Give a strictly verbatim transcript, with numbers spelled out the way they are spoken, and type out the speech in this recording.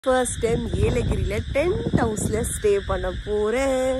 First time ஏலகிரில tent houseல stay பண்ண போறேன்.